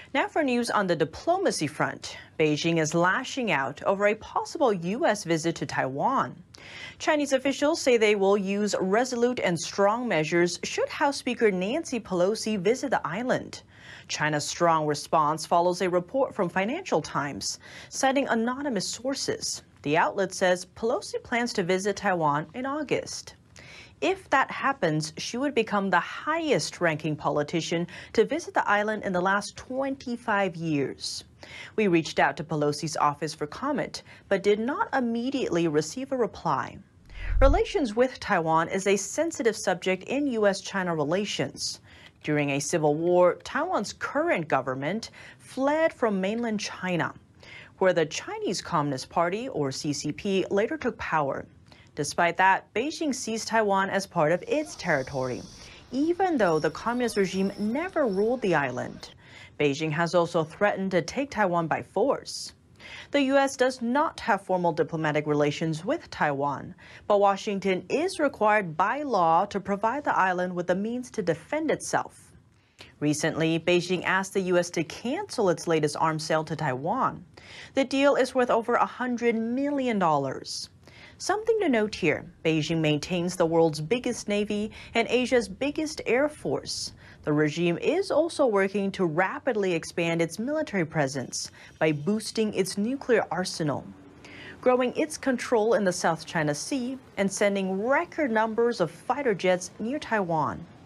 Now for news on the diplomacy front. Beijing is lashing out over a possible U.S. visit to Taiwan. Chinese officials say they will use resolute and strong measures should House Speaker Nancy Pelosi visit the island. China's strong response follows a report from Financial Times, citing anonymous sources. The outlet says Pelosi plans to visit Taiwan in August. If that happens, she would become the highest-ranking politician to visit the island in the last 25 years. We reached out to Pelosi's office for comment, but did not immediately receive a reply. Relations with Taiwan is a sensitive subject in U.S.-China relations. During a civil war, Taiwan's current government fled from mainland China, where the Chinese Communist Party, or CCP, later took power. Despite that, Beijing sees Taiwan as part of its territory, even though the communist regime never ruled the island. Beijing has also threatened to take Taiwan by force. The U.S. does not have formal diplomatic relations with Taiwan, but Washington is required by law to provide the island with the means to defend itself. Recently, Beijing asked the U.S. to cancel its latest arms sale to Taiwan. The deal is worth over $100 million. Something to note here, Beijing maintains the world's biggest navy and Asia's biggest air force. The regime is also working to rapidly expand its military presence by boosting its nuclear arsenal, growing its control in the South China Sea, and sending record numbers of fighter jets near Taiwan.